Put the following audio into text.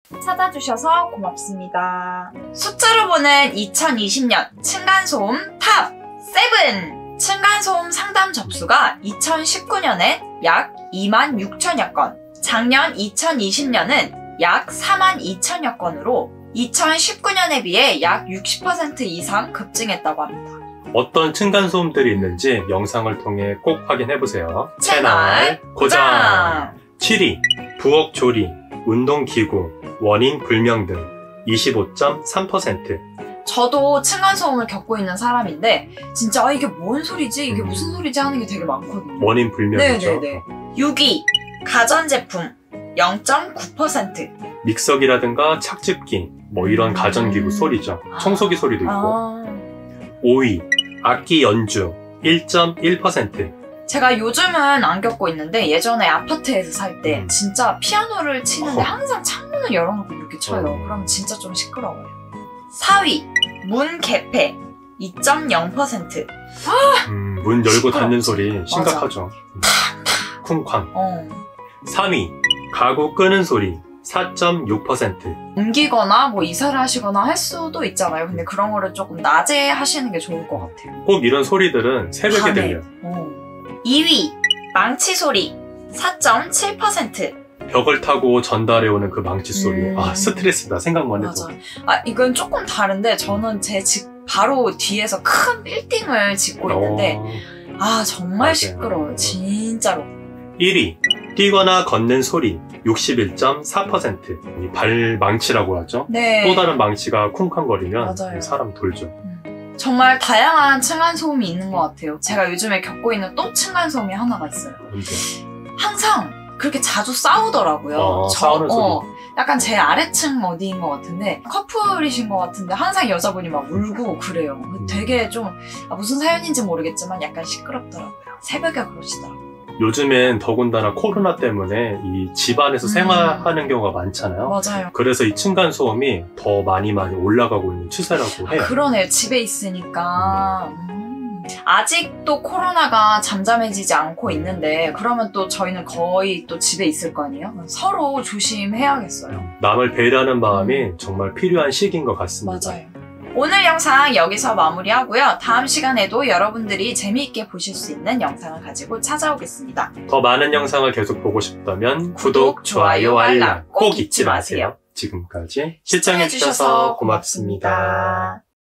찾아주셔서 고맙습니다. 숫자로 보는 2020년 층간소음 탑 7! 층간소음 상담 접수가 2019년에 약 26,000여 건, 작년 2020년은 약 42,000여 건으로 2019년에 비해 약 60% 이상 급증했다고 합니다. 어떤 층간소음들이 있는지 영상을 통해 꼭 확인해보세요. 채널 고정! 7위, 부엌 조리, 운동기구, 원인 불명 등 25.3%. 저도 층간소음을 겪고 있는 사람인데 진짜 이게 뭔 소리지? 이게 무슨 소리지? 하는 게 되게 많거든요. 원인 불명이죠. 네네네. 6위, 가전제품 0.9%. 믹서기라든가 착즙기, 뭐 이런 가전기구 소리죠. 청소기 소리도 있고. 5위, 악기 연주 1.1%. 제가 요즘은 안 겪고 있는데 예전에 아파트에서 살 때 진짜 피아노를 치는데 항상 창문을 열어놓고 이렇게 쳐요. 그러면 진짜 좀 시끄러워요. 4위, 문 개폐 2.0%. 문 열고 닫는 소리 심각하죠. 쿵쾅. 3위, 가구 끄는 소리 4.6%. 옮기거나 뭐 이사를 하시거나 할 수도 있잖아요. 근데 그런 거를 조금 낮에 하시는 게 좋을 것 같아요. 꼭 이런 소리들은 새벽에 들려요. 2위, 망치 소리 4.7%. 벽을 타고 전달해오는 그 망치 소리. 스트레스다. 생각만 해도. 맞아. 이건 조금 다른데 저는 제 집 바로 뒤에서 큰 빌딩을 짓고 있는데 정말 맞아요. 시끄러워요. 진짜로. 1위, 뛰거나 걷는 소리 61.4%. 이 발망치라고 하죠. 네. 또 다른 망치가 쿵쾅거리면 맞아요. 사람 돌죠. 정말 다양한 층간소음이 있는 것 같아요. 제가 요즘에 겪고 있는 또 층간소음이 하나가 있어요. 뭔데? 항상 그렇게 자주 싸우더라고요. 싸우는 소리. 약간 제 아래층 어디인 것 같은데 커플이신 것 같은데 항상 여자분이 막 울고 그래요. 되게 좀 무슨 사연인지 모르겠지만 약간 시끄럽더라고요. 새벽에 그러시더라고요. 요즘엔 더군다나 코로나 때문에 이 집안에서 생활하는 경우가 많잖아요. 맞아요. 그래서 이 층간소음이 더 많이 올라가고 있는 추세라고 해요. 그러네요. 집에 있으니까. 아직도 코로나가 잠잠해지지 않고 있는데 그러면 또 저희는 거의 또 집에 있을 거 아니에요? 서로 조심해야겠어요. 남을 배려하는 마음이 정말 필요한 시기인 것 같습니다. 맞아요. 오늘 영상 여기서 마무리하고요. 다음 시간에도 여러분들이 재미있게 보실 수 있는 영상을 가지고 찾아오겠습니다. 더 많은 영상을 계속 보고 싶다면 구독, 좋아요, 알람 꼭 잊지 마세요. 지금까지 시청해주셔서 고맙습니다.